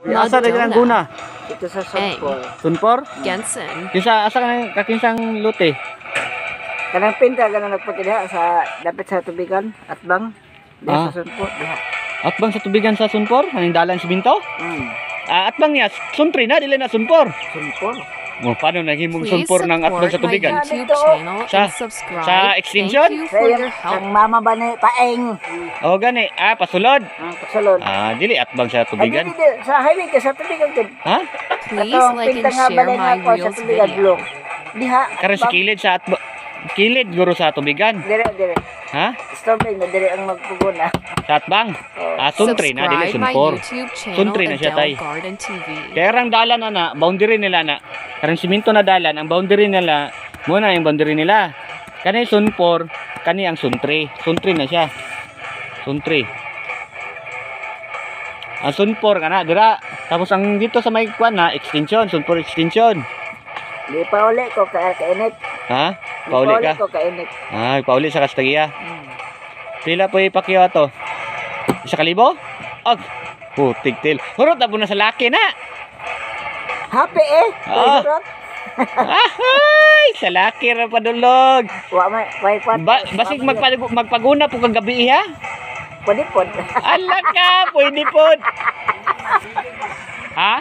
Asa na ang guna? Ito sa Sunpor. Sunpor? Gensen. Kisa asa ka nang kakinsang lote? Kanang pinta kanang nagpunta diha sa dapat sa tubigan at bang diha sa Sunpor diha. Atbang sa tubigan sa Sunpor? Haning dalan siminto? Atbang niya, suntri na, dili na Sunpor. Sunpor. Oh, paano naghimong Please Sunpor ng atbang sa support my tubigan? YouTube channel Sa- and subscribe. sa extension? Thank you for your help. Ang mama ba ni paeng? Oh, gani. Pasulod. Pasalon. Dili atbang sa Ay, tubigan. di, sa highway ka sa tubigan din. Ha? Please Atong like pinta and nga share balay my nga ko sa Reels tubigan video. blong. Diha. Karon si kilid sa atbang. Kilid guro sa tubigan. Dire. Ha? Strawberry na dire ang magpuguna. Sa atbang. Suntri na, dili Subscribe my Sunpor. YouTube channel Suntri na siya, tay. Adele Garden TV. Kaya rang dalan na, boundary nila na. Karang siminto na dalan, ang boundary nila, muna yung boundary nila. Kani Sunpor, kani ang Suntri. Suntri na siya. Suntri. Ang Sunpor kana dira. Tapos ang dito sa may kwan na extension, Sunpor extension. Di pa uli ko kainit. Ha? Di Pauli pa uli ka? ko kainit. Pauli sa Castagia. Pila po ipakyaw ato? 1,000? Ag. Putik til. Hurot na po na sa laki na. Happy eh. Surot. Ay, sa laki ra padulog. Wa may pat. Basig magpaguna po kag gabi ha. Podipod. Ala ka, pwede po. Ha?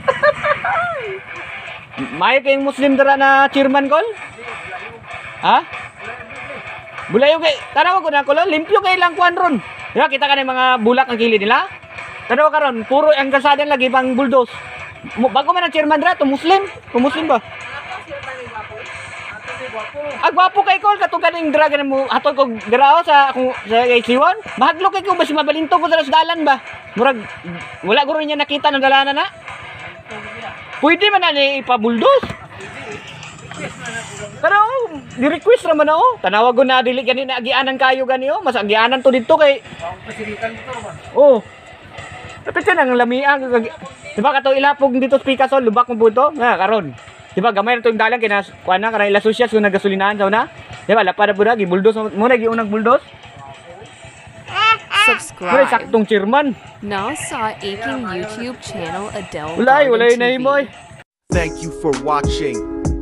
May kayong Muslim dara na chairman kol? Ha? Bulayo kay, tanaw ko na kol, limpyo kay lang kuan ron. Diba, kita ka na yung mga bulak ang kilid nila? Tanaw ka ron, puro ang kalsada lagi pang bulldoze. Bago man ang chairman dara, to Muslim? To Muslim ba? Gwapo kay kol, katong kaning draga na mo, hatod ko garao sa kay Siwan. Mahaglo kay ko, basi mabalinto ko sa dalan ba? Murag, wala ko rin niya nakita ng dalanan na. Pwede man na ni ipa-bulldoze. Pero di-request naman ako. Tanawag ko na dili gani na agianan kayo gani oh. Mas agianan to dito kay. Oh. Tapos yan ang lamiang. Diba kato ilapog dito sa Picasso, lubak mo buto. Nga karon. Diba gamay na to yung dalang kina kuana kana ila sosyas yung nagasolinahan sa una. Diba lapad na pura gi-bulldoze mo na giunang bulldoze. Pero Subscribe saktong chairman. now sa aking YouTube channel Adele Wala Garden na TV. himoy. Thank you for watching.